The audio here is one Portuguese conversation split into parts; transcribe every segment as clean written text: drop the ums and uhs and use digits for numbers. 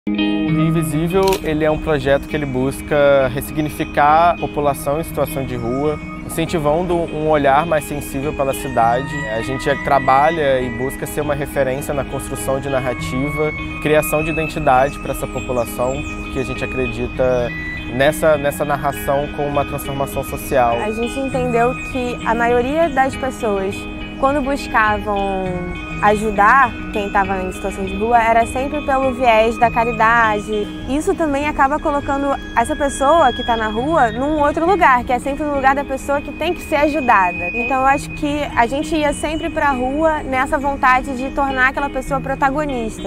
O Rio Invisível, ele é um projeto que ele busca ressignificar a população em situação de rua, incentivando um olhar mais sensível pela cidade. A gente trabalha e busca ser uma referência na construção de narrativa, criação de identidade para essa população, porque a gente acredita nessa narração com uma transformação social. A gente entendeu que a maioria das pessoas, quando buscavam ajudar quem estava em situação de rua, era sempre pelo viés da caridade. Isso também acaba colocando essa pessoa que está na rua num outro lugar, que é sempre no lugar da pessoa que tem que ser ajudada. Então eu acho que a gente ia sempre para a rua nessa vontade de tornar aquela pessoa protagonista.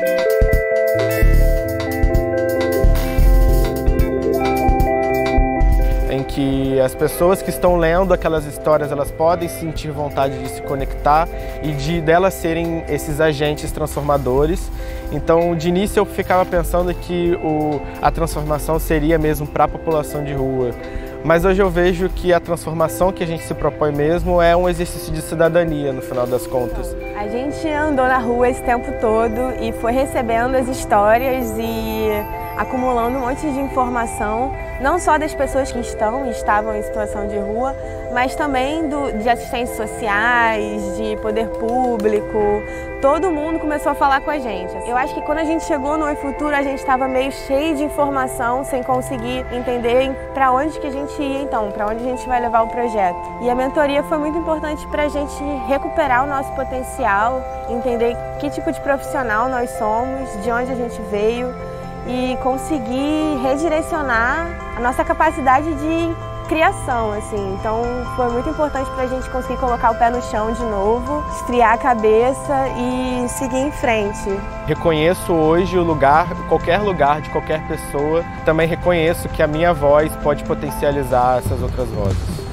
Em que as pessoas que estão lendo aquelas histórias, elas podem sentir vontade de se conectar e delas serem esses agentes transformadores. Então, de início eu ficava pensando que a transformação seria mesmo para a população de rua. Mas hoje eu vejo que a transformação que a gente se propõe mesmo é um exercício de cidadania, no final das contas. A gente andou na rua esse tempo todo e foi recebendo as histórias e acumulando um monte de informação, não só das pessoas que estavam em situação de rua, mas também de assistentes sociais, de poder público. Todo mundo começou a falar com a gente. Eu acho que quando a gente chegou no Oi Futuro, a gente estava meio cheio de informação, sem conseguir entender para onde que a gente ia então, para onde a gente vai levar o projeto. E a mentoria foi muito importante para a gente recuperar o nosso potencial, entender que tipo de profissional nós somos, de onde a gente veio e conseguir redirecionar a nossa capacidade de criação, assim. Então foi muito importante para a gente conseguir colocar o pé no chão de novo, esfriar a cabeça e seguir em frente. Reconheço hoje qualquer lugar de qualquer pessoa. Também reconheço que a minha voz pode potencializar essas outras vozes.